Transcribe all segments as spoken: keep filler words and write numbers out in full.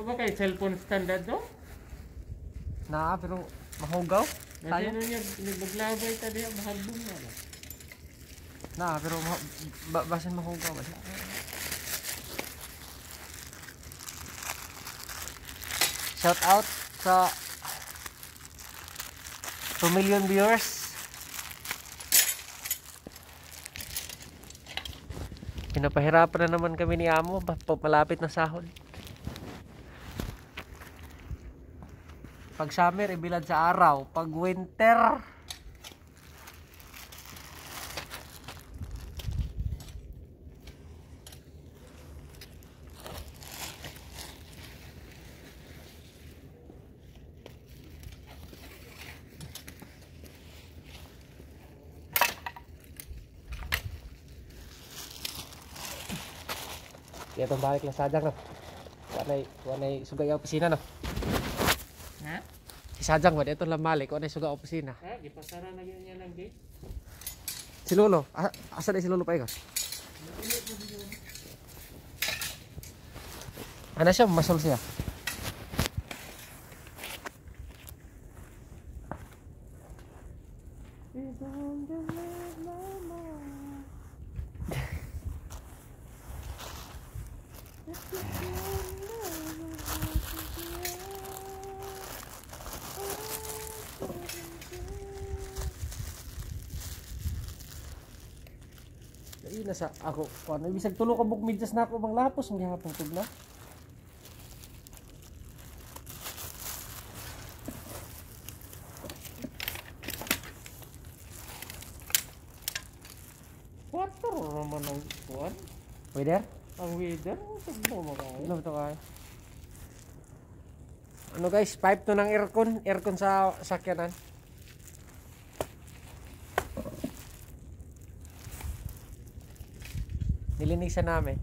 ba kay cellphone standard do? Na, pero mahugaw. Kasi Tayo. ano niya, naglabay ta diya, maharbong na. No? Na, pero ma ba basin mahugaw ba siya? Shout out sa two million viewers. Pinapahirapan na naman kami ni Amo, malapit na sahod. Pag summer, ibilad sa araw. Pag winter, kaya itong balik lang Sajang, no? Wanay, wanay sugay ang opisina, no? Ha? Si Sajang, wala itong lamalik, wanay sugay ang opisina. Ha? Gipasara na yun niya ng gate? Si Lolo, ah, asa na si Lolo pa ikot? Ano siya, masol siya. Ay, nasa ako, ano, bisag tulo ka buk midyas na ako bang lapos, ang gihapong tugna. Water naman ang kuwan. Weather? Ang weather, tugmo mo ka. Ano to kay? Ano guys, pipe to ng aircon, aircon sa sakyanan. Nilinisan namin.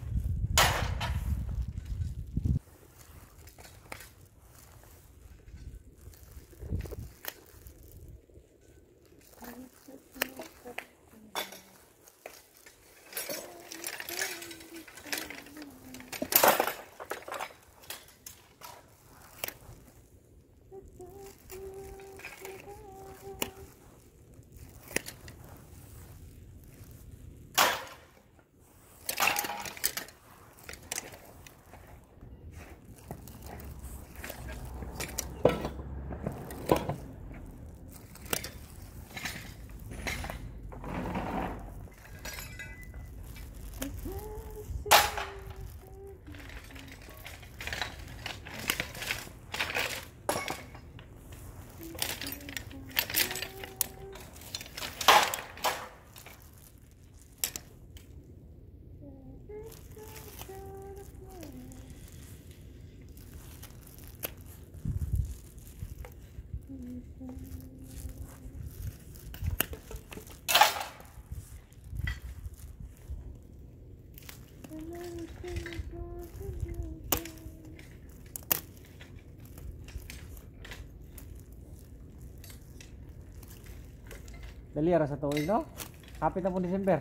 Dali ara sa tuig, no? Kapit na po December.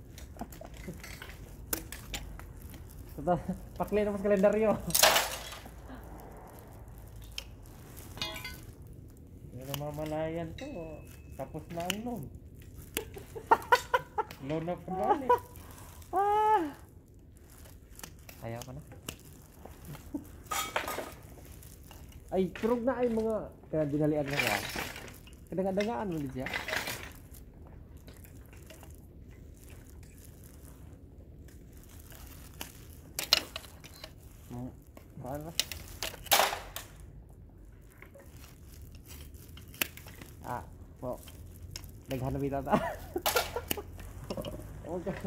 Ito, pakli naman sa kalendaryo. Hindi na mamalayan to. Tapos na ang loan. Loan na pabalik. Ah! Ayaw ko na. Ay, turog na ay mga kaya dinalian na ka. Kadanga-dangaan mo din siya. Paano? Ah, po. Naghanap ito ta. Okay.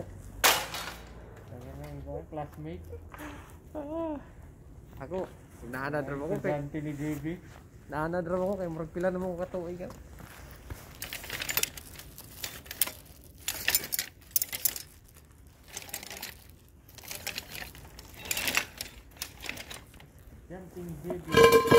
Ano yung classmate? Ah. Ako, nahanad rin ako kay Estudyante ni J B. nahanad rin ako kay murag pila naman ko katuig. Jumping J B.